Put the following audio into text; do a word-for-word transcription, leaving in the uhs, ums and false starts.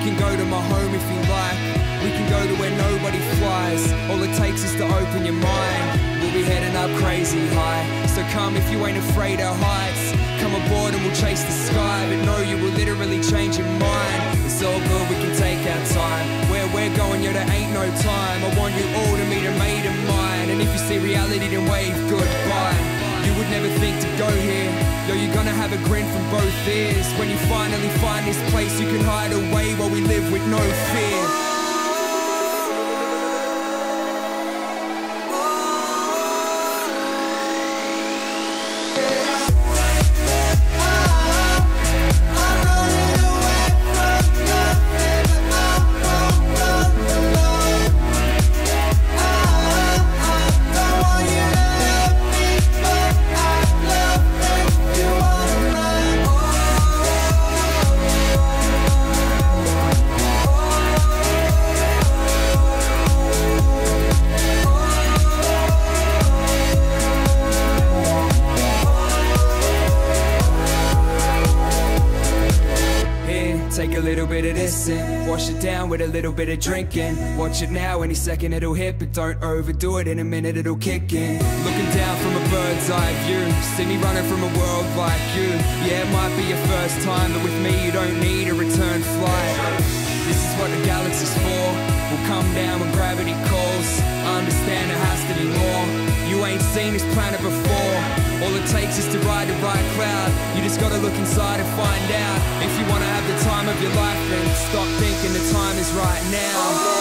can go to my home if you like. We can go to where nobody flies. All it takes is to open your mind. We'll be heading up crazy high. So come if you ain't afraid of heights. Come aboard and we'll chase the sky. But no, you will literally change your mind. It's all good, we can take our time. Where we're going, yo, there ain't no time. I want you all to meet a mate of mine. And if you see reality, then wave goodbye. You would never think to go here. Yo, you're gonna have a grin from both ears. When you finally find this place you can hide away, while we live with no fear. Take a little bit of this in, wash it down with a little bit of drinking. Watch it now, any second it'll hit, but don't overdo it, in a minute it'll kick in. Looking down from a bird's eye view, see me running from a world like you. Yeah, it might be your first time, but with me you don't need a return flight. This is what the galaxy's for. We'll come down when gravity calls. I understand there has to be more. You ain't seen this planet before. All it takes is to ride the right cloud. You just gotta look inside and find out. If you wanna have the time of your life, then stop thinking the time is right now.